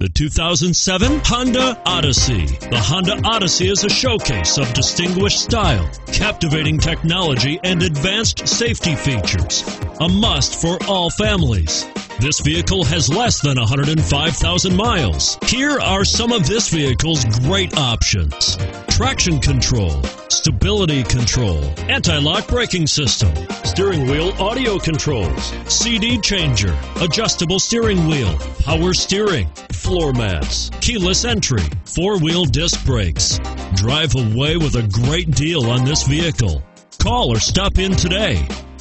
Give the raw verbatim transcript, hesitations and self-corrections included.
The two thousand seven Honda Odyssey. The Honda Odyssey is a showcase of distinguished style, captivating technology, and advanced safety features. A must for all families. This vehicle has less than one hundred five thousand miles. Here are some of this vehicle's great options: traction control, stability control, anti-lock braking system, steering wheel audio controls, C D changer, adjustable steering wheel, power steering, floor mats, keyless entry, four-wheel disc brakes. Drive away with a great deal on this vehicle. Call or stop in today.